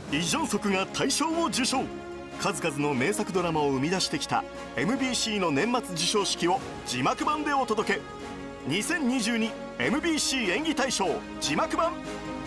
イ・ジョンソクが大賞を受賞。数々の名作ドラマを生み出してきた MBC の年末授賞式を字幕版でお届け。 2022MBC 演技大賞字幕版。